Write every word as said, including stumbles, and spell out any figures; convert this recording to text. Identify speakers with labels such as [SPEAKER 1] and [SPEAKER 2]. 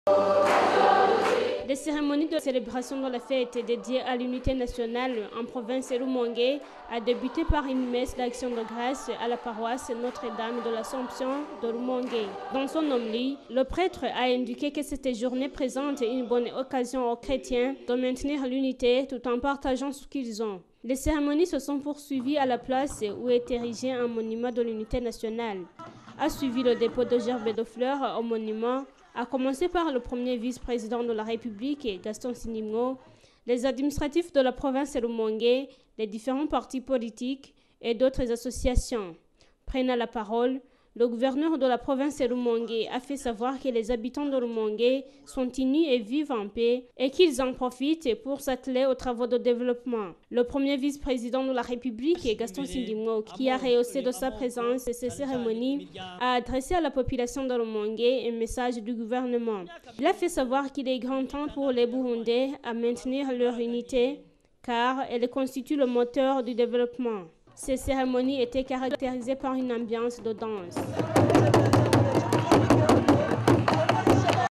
[SPEAKER 1] Les cérémonies de célébration de la fête dédiée à l'unité nationale en province de Rumongue a débuté par une messe d'action de grâce à la paroisse Notre-Dame de l'Assomption de Rumongue. Dans son homélie, le prêtre a indiqué que cette journée présente une bonne occasion aux chrétiens de maintenir l'unité tout en partageant ce qu'ils ont. Les cérémonies se sont poursuivies à la place où est érigé un monument de l'unité nationale. A suivi le dépôt de gerbes de fleurs au monument, à commencer par le premier vice-président de la République, Gaston Sindimgo, les administratifs de la province de Rumongue, les différents partis politiques et d'autres associations. Prenant la parole, le gouverneur de la province de Rumongue a fait savoir que les habitants de Rumongue sont unis et vivent en paix et qu'ils en profitent pour s'atteler aux travaux de développement. Le premier vice-président de la République, Gaston Sindimgo, qui a rehaussé de sa présence ces cérémonies, a adressé à la population de Rumongue un message du gouvernement. Il a fait savoir qu'il est grand temps pour les Burundais à maintenir leur unité car elle constitue le moteur du développement. Ces cérémonies étaient caractérisées par une ambiance de danse.